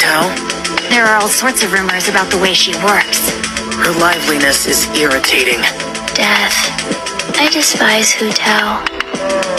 Tao? There are all sorts of rumors about the way she works. Her liveliness is irritating. Death. I despise Hu Tao.